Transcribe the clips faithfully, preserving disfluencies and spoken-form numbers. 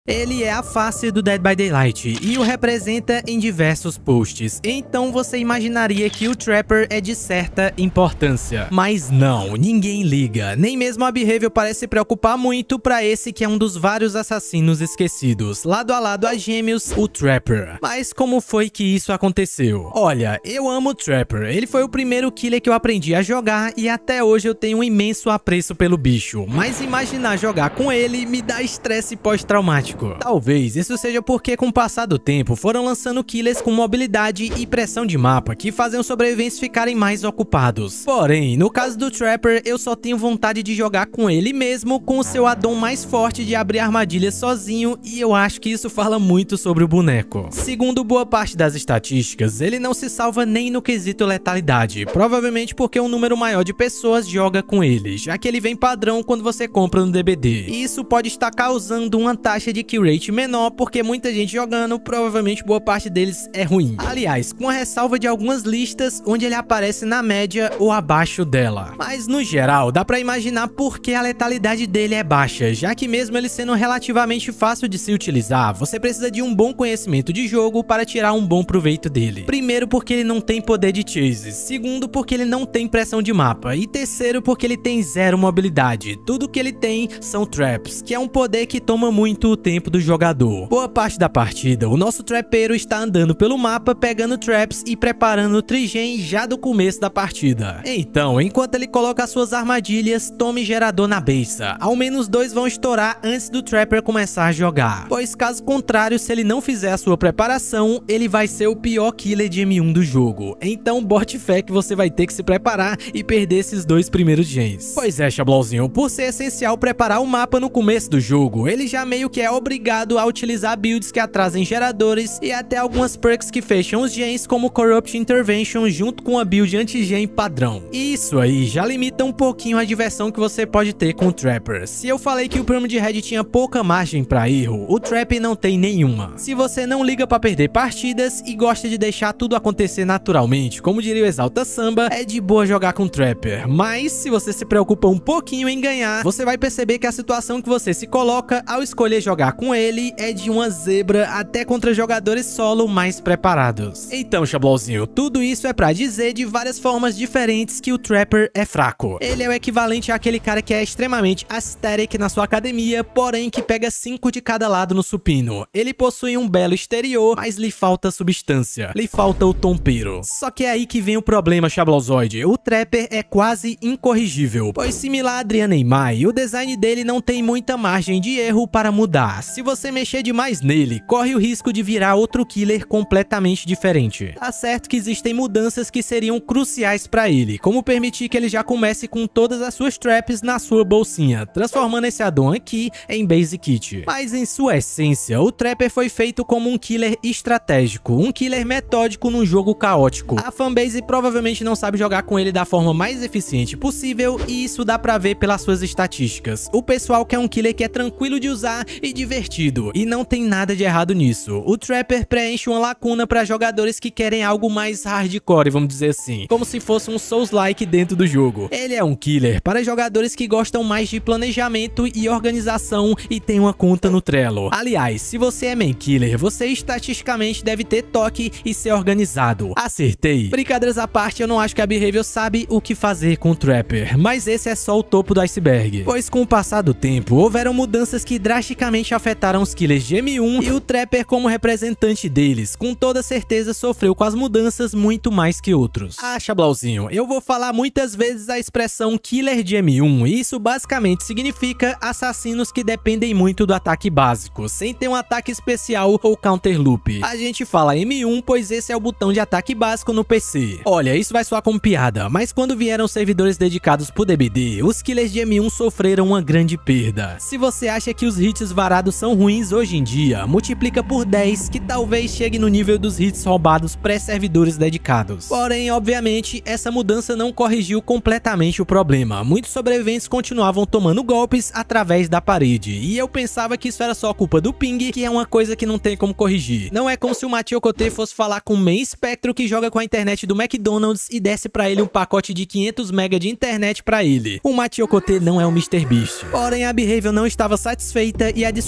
Ele é a face do Dead by Daylight e o representa em diversos posts, então você imaginaria que o Trapper é de certa importância. Mas não, ninguém liga, nem mesmo a Behaviour parece se preocupar muito pra esse que é um dos vários assassinos esquecidos, lado a lado a gêmeos, o Trapper. Mas como foi que isso aconteceu? Olha, eu amo o Trapper, ele foi o primeiro killer que eu aprendi a jogar e até hoje eu tenho um imenso apreço pelo bicho, mas imaginar jogar com ele me dá estresse pós-traumático. Talvez isso seja porque com o passar do tempo foram lançando killers com mobilidade e pressão de mapa que fazem os sobreviventes ficarem mais ocupados. Porém, no caso do Trapper, eu só tenho vontade de jogar com ele mesmo com o seu addon mais forte de abrir armadilhas sozinho e eu acho que isso fala muito sobre o boneco. Segundo boa parte das estatísticas, ele não se salva nem no quesito letalidade, provavelmente porque um número maior de pessoas joga com ele, já que ele vem padrão quando você compra no D B D. E isso pode estar causando uma taxa de kill rate menor, porque muita gente jogando, provavelmente boa parte deles é ruim. Aliás, com a ressalva de algumas listas onde ele aparece na média ou abaixo dela. Mas no geral, dá pra imaginar por que a letalidade dele é baixa, já que mesmo ele sendo relativamente fácil de se utilizar, você precisa de um bom conhecimento de jogo para tirar um bom proveito dele. Primeiro, porque ele não tem poder de chase. Segundo, porque ele não tem pressão de mapa. E terceiro, porque ele tem zero mobilidade. Tudo que ele tem são traps, que é um poder que toma muito o tempo do jogador. Boa parte da partida, o nosso trapeiro está andando pelo mapa, pegando traps e preparando o trigen já do começo da partida. Então, enquanto ele coloca as suas armadilhas, tome gerador na beça. Ao menos dois vão estourar antes do Trapper começar a jogar. Pois caso contrário, se ele não fizer a sua preparação, ele vai ser o pior killer de M um do jogo. Então bote fé que você vai ter que se preparar e perder esses dois primeiros gens. Pois é, Chablauzinho, por ser essencial preparar o mapa no começo do jogo, ele já meio que é obrigado a utilizar builds que atrasem geradores e até algumas perks que fecham os gens, como Corrupt Intervention junto com a build anti-gen padrão. E isso aí já limita um pouquinho a diversão que você pode ter com o Trapper. Se eu falei que o Pyramid Head tinha pouca margem para erro, o Trap não tem nenhuma. Se você não liga para perder partidas e gosta de deixar tudo acontecer naturalmente, como diria o Exalta Samba, é de boa jogar com o Trapper. Mas se você se preocupa um pouquinho em ganhar, você vai perceber que a situação que você se coloca ao escolher jogar com ele é de uma zebra até contra jogadores solo mais preparados. Então, Chablauzinho, tudo isso é pra dizer de várias formas diferentes que o Trapper é fraco. Ele é o equivalente àquele cara que é extremamente aesthetic na sua academia, porém que pega cinco de cada lado no supino. Ele possui um belo exterior, mas lhe falta substância. Lhe falta o tompeiro. Só que é aí que vem o problema, Chablauzoide. O Trapper é quase incorrigível, pois similar a Adriana Imai, o design dele não tem muita margem de erro para mudar. Se você mexer demais nele, corre o risco de virar outro killer completamente diferente. Tá certo que existem mudanças que seriam cruciais para ele, como permitir que ele já comece com todas as suas traps na sua bolsinha, transformando esse addon aqui em Basic Kit. Mas em sua essência, o Trapper foi feito como um killer estratégico, um killer metódico num jogo caótico. A fanbase provavelmente não sabe jogar com ele da forma mais eficiente possível e isso dá pra ver pelas suas estatísticas. O pessoal quer um killer que é tranquilo de usar e divertido, e não tem nada de errado nisso. O Trapper preenche uma lacuna para jogadores que querem algo mais hardcore, vamos dizer assim, como se fosse um Souls-like dentro do jogo. Ele é um killer para jogadores que gostam mais de planejamento e organização e tem uma conta no Trello. Aliás, se você é main killer, você estatisticamente deve ter toque e ser organizado. Acertei. Brincadeiras à parte, eu não acho que a Behaviour sabe o que fazer com o Trapper, mas esse é só o topo do iceberg. Pois com o passar do tempo, houveram mudanças que drasticamente afetaram os killers de M um e o Trapper, como representante deles, com toda certeza sofreu com as mudanças muito mais que outros. Ah, Chablauzinho, eu vou falar muitas vezes a expressão killer de M um e isso basicamente significa assassinos que dependem muito do ataque básico, sem ter um ataque especial ou counter loop. A gente fala M um pois esse é o botão de ataque básico no P C. Olha, isso vai soar como piada, mas quando vieram servidores dedicados pro D B D, os killers de M um sofreram uma grande perda. Se você acha que os hits varados são ruins hoje em dia, multiplica por dez que talvez chegue no nível dos hits roubados pré-servidores dedicados. Porém, obviamente, essa mudança não corrigiu completamente o problema. Muitos sobreviventes continuavam tomando golpes através da parede, e eu pensava que isso era só culpa do ping, que é uma coisa que não tem como corrigir. Não é como se o Matiocote fosse falar com o main espectro que joga com a internet do McDonald's e desse pra ele um pacote de quinhentos mega de internet pra ele. O Matiocote não é o mister Beast. Porém, a Behaviour não estava satisfeita e adicionou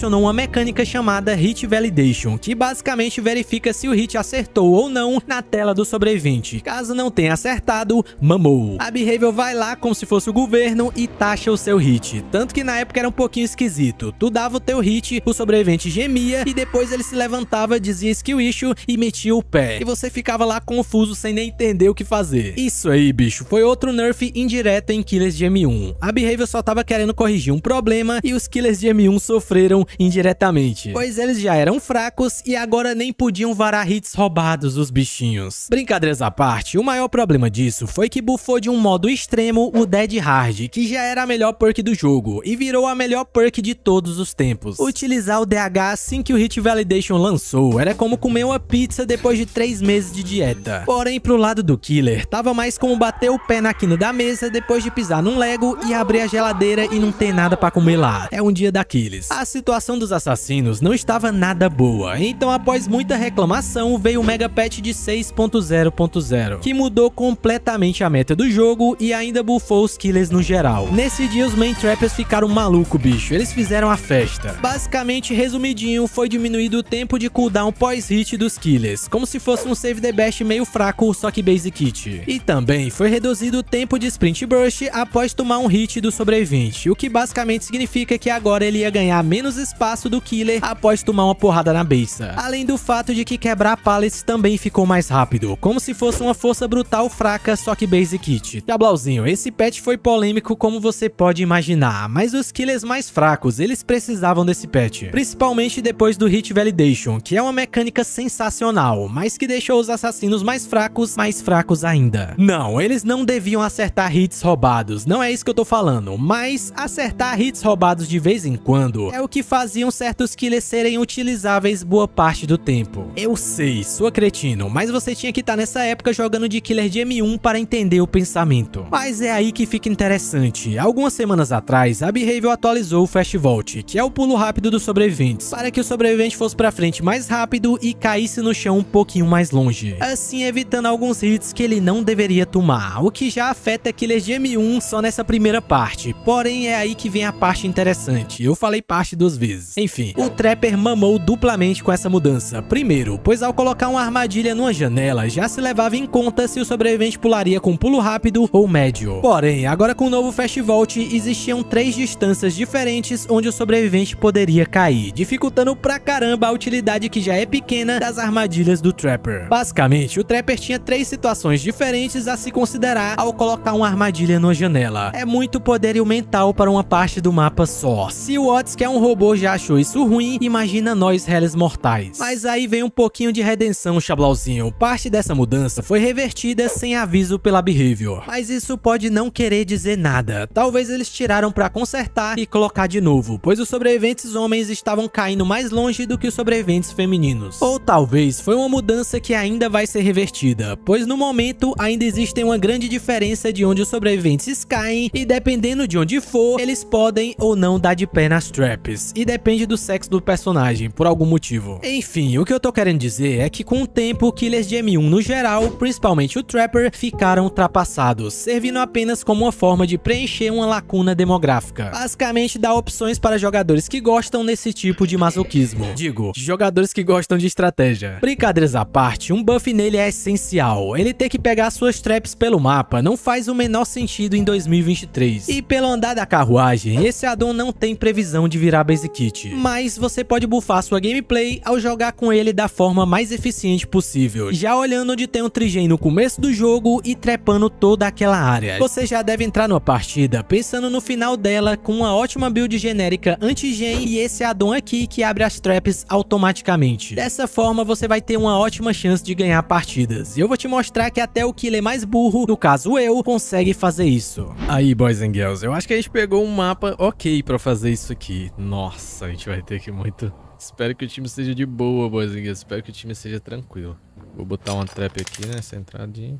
adicionou uma mecânica chamada Hit Validation, que basicamente verifica se o hit acertou ou não na tela do sobrevivente. Caso não tenha acertado, mamou. A Behaviour vai lá como se fosse o governo e taxa o seu hit. Tanto que na época era um pouquinho esquisito. Tu dava o teu hit, o sobrevivente gemia e depois ele se levantava, dizia skill issue e metia o pé. E você ficava lá confuso sem nem entender o que fazer. Isso aí, bicho, foi outro nerf indireto em Killers de M um. A Behaviour só tava querendo corrigir um problema e os Killers de M um sofreram indiretamente, pois eles já eram fracos e agora nem podiam varar hits roubados dos bichinhos. Brincadeiras à parte, o maior problema disso foi que buffou de um modo extremo o Dead Hard, que já era a melhor perk do jogo, e virou a melhor perk de todos os tempos. Utilizar o D H assim que o Hit Validation lançou era como comer uma pizza depois de três meses de dieta. Porém, pro lado do killer, tava mais como bater o pé na quina da mesa depois de pisar num Lego e abrir a geladeira e não ter nada pra comer lá. É um dia daqueles. A situação dos assassinos não estava nada boa, então após muita reclamação veio o Mega Patch de seis ponto zero ponto zero, que mudou completamente a meta do jogo e ainda buffou os killers no geral. Nesse dia os main trappers ficaram maluco, bicho, eles fizeram a festa. Basicamente, resumidinho, foi diminuído o tempo de cooldown pós-hit dos killers, como se fosse um save the best meio fraco, só que basic hit. E também foi reduzido o tempo de sprint burst após tomar um hit do sobrevivente, o que basicamente significa que agora ele ia ganhar menos espaço do killer após tomar uma porrada na beça. Além do fato de que quebrar pallets também ficou mais rápido, como se fosse uma força brutal fraca, só que basic hit. Diablauzinho, esse patch foi polêmico como você pode imaginar, mas os killers mais fracos, eles precisavam desse patch, principalmente depois do Hit Validation, que é uma mecânica sensacional, mas que deixou os assassinos mais fracos, mais fracos ainda. Não, eles não deviam acertar hits roubados, não é isso que eu tô falando, mas acertar hits roubados de vez em quando é o que faziam certos killers serem utilizáveis boa parte do tempo. Eu sei, sua cretino, mas você tinha que estar nessa época jogando de killer de M um para entender o pensamento. Mas é aí que fica interessante. Algumas semanas atrás, a Behaviour atualizou o Fast Vault, que é o pulo rápido dos sobreviventes, para que o sobrevivente fosse pra frente mais rápido e caísse no chão um pouquinho mais longe, assim evitando alguns hits que ele não deveria tomar, o que já afeta killers de M um só nessa primeira parte. Porém, é aí que vem a parte interessante. Eu falei parte duas vezes. Enfim, o Trapper mamou duplamente com essa mudança. Primeiro, pois ao colocar uma armadilha numa janela, já se levava em conta se o sobrevivente pularia com pulo rápido ou médio. Porém, agora com o novo Fast Vault, existiam três distâncias diferentes onde o sobrevivente poderia cair, dificultando pra caramba a utilidade que já é pequena das armadilhas do Trapper. Basicamente, o Trapper tinha três situações diferentes a se considerar ao colocar uma armadilha numa janela. É muito poderio mental para uma parte do mapa só. Se o Otis, que é um robô, já achou isso ruim, imagina nós réis mortais. Mas aí vem um pouquinho de redenção, Chablauzinho. Parte dessa mudança foi revertida sem aviso pela Behaviour, mas isso pode não querer dizer nada. Talvez eles tiraram pra consertar e colocar de novo, pois os sobreviventes homens estavam caindo mais longe do que os sobreviventes femininos. Ou talvez foi uma mudança que ainda vai ser revertida, pois no momento ainda existe uma grande diferença de onde os sobreviventes caem e dependendo de onde for, eles podem ou não dar de pé nas traps, e depende do sexo do personagem, por algum motivo. Enfim, o que eu tô querendo dizer é que com o tempo, killers de M um no geral, principalmente o Trapper, ficaram ultrapassados, servindo apenas como uma forma de preencher uma lacuna demográfica. Basicamente dá opções para jogadores que gostam desse tipo de masoquismo. Digo, jogadores que gostam de estratégia. Brincadeiras à parte, um buff nele é essencial. Ele ter que pegar suas traps pelo mapa não faz o menor sentido em dois mil e vinte e três. E pelo andar da carruagem, esse addon não tem previsão de virar basic kit, mas você pode buffar sua gameplay ao jogar com ele da forma mais eficiente possível, já olhando onde tem um trigen no começo do jogo e trepando toda aquela área. Você já deve entrar numa partida pensando no final dela com uma ótima build genérica anti-gen e esse addon aqui que abre as traps automaticamente. Dessa forma você vai ter uma ótima chance de ganhar partidas, e eu vou te mostrar que até o killer mais burro, no caso eu, consegue fazer isso. Aí, boys and girls, eu acho que a gente pegou um mapa ok pra fazer isso aqui. Nossa, a gente vai ter que muito... Espero que o time seja de boa, boys and girls. Espero que o time seja tranquilo. Vou botar uma trap aqui nessa entradinha.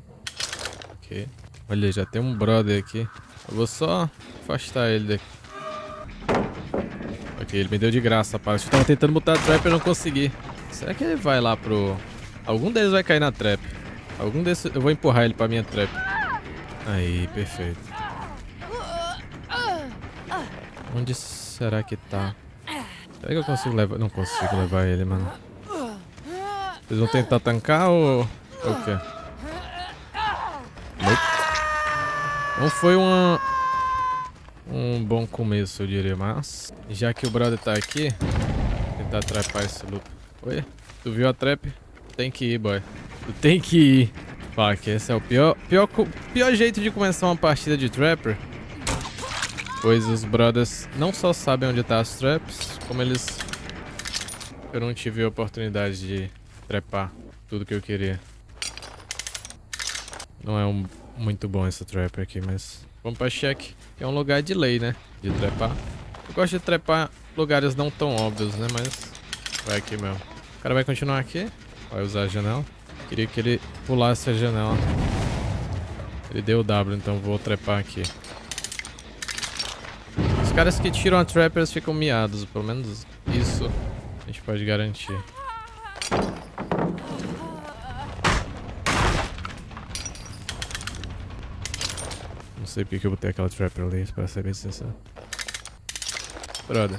Ok. Olha, já tem um brother aqui. Eu vou só afastar ele daqui. Ok, ele me deu de graça, rapaz. Eu tava tentando botar a trap e eu não consegui. Será que ele vai lá pro... Algum deles vai cair na trap. Algum desses... Eu vou empurrar ele pra minha trap. Aí, perfeito. Onde será que tá? Será que eu consigo levar? Não consigo levar ele, mano. Vocês vão tentar tancar ou... ou o quê? Nope. Não foi uma... um bom começo, eu diria, mas... já que o brother tá aqui... tentar trapar esse loop. Oi? Tu viu a trap? Tem que ir, boy. Tu tem que ir. Fuck, esse é o pior, pior, pior jeito de começar uma partida de Trapper. Pois os brothers não só sabem onde tá as traps, como eles... eu não tive a oportunidade de trepar tudo que eu queria. Não é um, muito bom esse Trapper aqui, mas... vamos pra check. É um lugar de lei, né? De trepar. Eu gosto de trepar lugares não tão óbvios, né? Mas... vai aqui mesmo. O cara vai continuar aqui. Vai usar a janela. Queria que ele pulasse a janela. Ele deu o W, então vou trepar aqui. Os caras que tiram a trappers ficam miados. Pelo menos isso a gente pode garantir. Não sei porque que eu botei aquela trapper ali, pra ser bem sincero. Brother.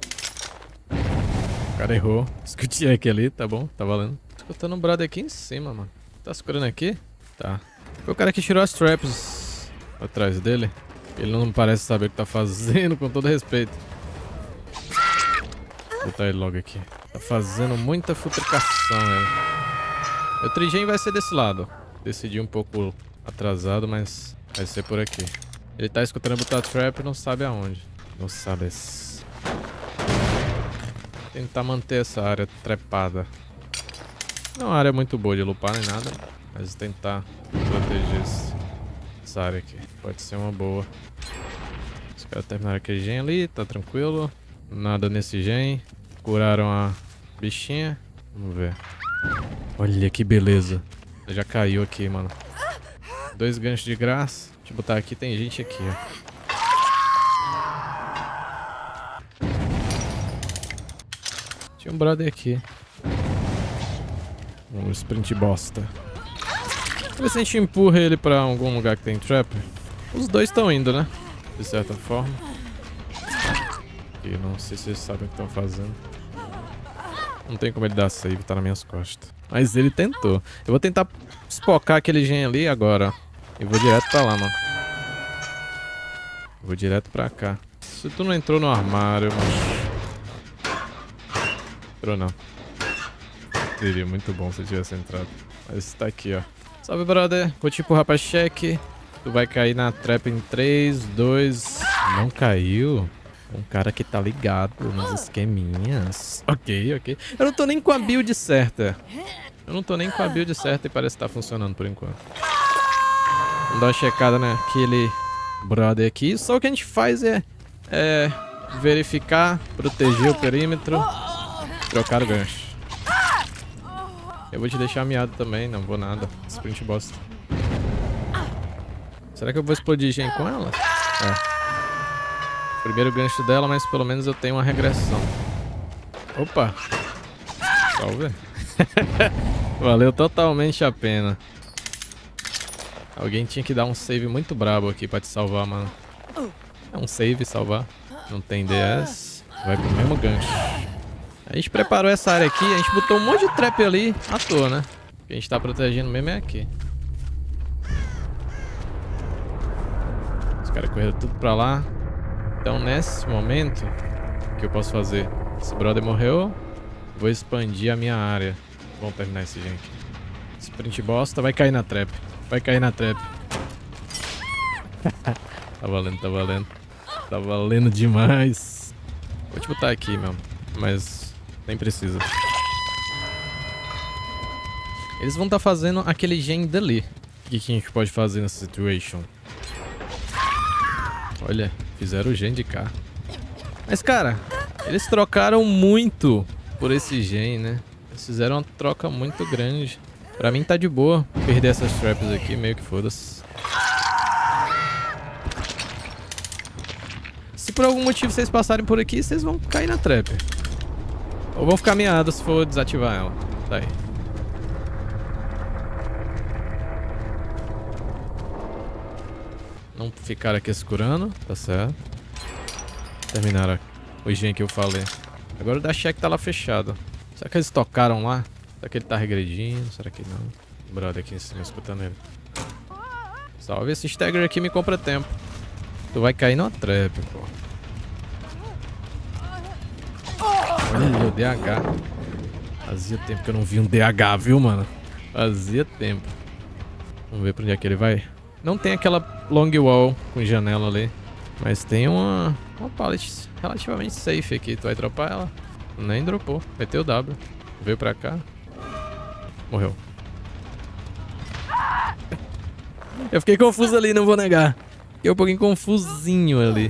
O cara errou. Escutei aqui ali, tá bom, tá valendo. Tô escutando um brother aqui em cima, mano. Tá segurando aqui? Tá. Foi o cara que tirou as traps atrás dele. Ele não parece saber o que tá fazendo, com todo respeito. Vou botar ele logo aqui. Tá fazendo muita futricação, velho. O trigen vai ser desse lado. Decidi um pouco atrasado, mas vai ser por aqui. Ele tá escutando botar trap e não sabe aonde. Não sabe. Tentar manter essa área trepada. Não é uma área muito boa de lupar nem nada, mas tentar proteger esse, essa área aqui. Pode ser uma boa. Os caras terminaram aquele gen ali, tá tranquilo. Nada nesse gen. Curaram a bichinha. Vamos ver. Olha que beleza. Já caiu aqui, mano. Dois ganchos de graça. Deixa eu botar aqui, tem gente aqui, ó. Tinha um brother aqui. Um sprint bosta. Vamos ver se a gente empurra ele pra algum lugar que tem trap. Os dois estão indo, né? De certa forma. E não sei se vocês sabem o que estão fazendo. Não tem como ele dar save, tá nas minhas costas. Mas ele tentou. Eu vou tentar espocar aquele gen ali agora. E vou direto pra lá, mano. Vou direto pra cá. Se tu não entrou no armário, mano. Entrou não. Seria muito bom se eu tivesse entrado. Mas tá aqui, ó. Salve, brother. Vou te empurrar pra check. Tu vai cair na trap em três, dois... Não caiu? Um cara que tá ligado nos esqueminhas. Ok, ok. Eu não tô nem com a build certa. Eu não tô nem com a build certa e parece que tá funcionando por enquanto. Vamos dar uma checada naquele brother aqui. Só o que a gente faz é, é verificar, proteger o perímetro, trocar o gancho. Eu vou te deixar miado também, não vou nada. Sprint bosta. Será que eu vou explodir gen com ela? É. Primeiro gancho dela, mas pelo menos eu tenho uma regressão. Opa! Salve. Valeu totalmente a pena. Alguém tinha que dar um save muito brabo aqui pra te salvar, mano. É um save salvar. Não tem D S. Vai pro mesmo gancho. A gente preparou essa área aqui. A gente botou um monte de trap ali à toa, né? O que a gente tá protegendo mesmo é aqui. Os caras correram tudo pra lá. Então nesse momento, o que eu posso fazer? Esse brother morreu. Vou expandir a minha área. Vamos terminar esse gen aqui. Sprint bosta. Vai cair na trap. Vai cair na trap. Tá valendo, tá valendo. Tá valendo demais. Vou te botar aqui mesmo. Mas nem precisa. Eles vão estar tá fazendo aquele gen dali. O que, que a gente pode fazer nessa situation? Olha, fizeram o gen de cá. Mas, cara, eles trocaram muito por esse gen, né? Eles fizeram uma troca muito grande. Pra mim tá de boa perder essas traps aqui, meio que foda-se. Se por algum motivo vocês passarem por aqui, vocês vão cair na trap. Ou vão ficar miados se for desativar ela. Tá aí. Não ficaram aqui escurando, tá certo. Terminaram o gen que eu falei. Agora o da check tá lá fechado. Será que eles tocaram lá? Será que ele tá regredindo? Será que não? O brother aqui em cima escutando ele. Salve, esse stagger aqui me compra tempo. Tu vai cair numa trap, pô. Olha o D H. Fazia tempo que eu não vi um D H, viu, mano? Fazia tempo. Vamos ver pra onde é que ele vai. Não tem aquela long wall com janela ali. Mas tem uma, uma pallet relativamente safe aqui. Tu vai dropar ela? Nem dropou. Meteu o W. Veio pra cá. Morreu. Eu fiquei confuso ali, não vou negar. Fiquei um pouquinho confusinho ali.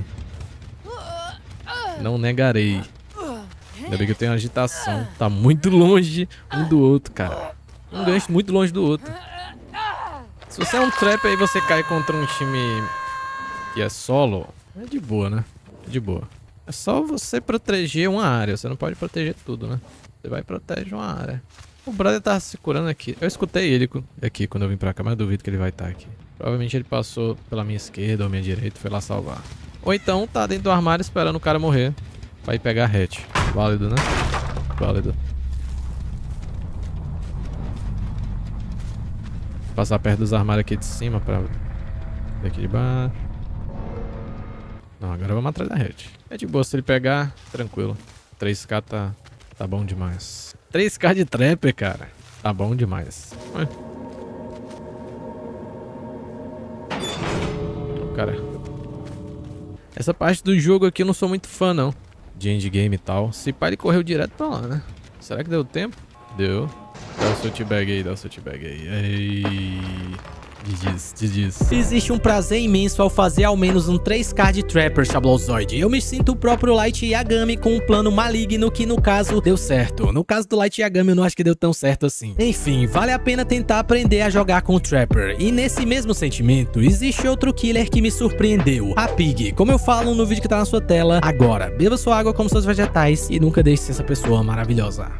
Não negarei. Ainda bem que eu tenho agitação. Tá muito longe um do outro, cara. Um gancho muito longe do outro. Se você é um trap aí você cai contra um time que é solo, é de boa, né? É de boa. É só você proteger uma área. Você não pode proteger tudo, né? Você vai e protege uma área. O brother tá se curando aqui. Eu escutei ele aqui quando eu vim pra cá, mas eu duvido que ele vai estar aqui. Provavelmente ele passou pela minha esquerda ou minha direita e foi lá salvar. Ou então tá dentro do armário esperando o cara morrer. Vai pegar a hatch. Válido, né? Válido. Passar perto dos armários aqui de cima pra ver aqui de baixo. Não, agora vamos atrás da hatch. É de boa, se ele pegar, tranquilo. três K tá, tá bom demais. três K de trapper, cara. Tá bom demais. Ué. Cara. Essa parte do jogo aqui eu não sou muito fã, não. De endgame e tal. Se pá, ele correu direto pra lá, né? Será que deu tempo? Deu. Dá o seu teabag aí, dá o seu teabag aí. Ei. Diz, diz. Existe um prazer imenso ao fazer ao menos um três K de Trapper, Chablozoid. Eu me sinto o próprio Light Yagami com um plano maligno que no caso deu certo. No caso do Light Yagami eu não acho que deu tão certo assim. Enfim, vale a pena tentar aprender a jogar com o Trapper. E nesse mesmo sentimento, existe outro killer que me surpreendeu. A Pig. Como eu falo no vídeo que tá na sua tela agora. Beba sua água como seus vegetais e nunca deixe de ser essa pessoa maravilhosa.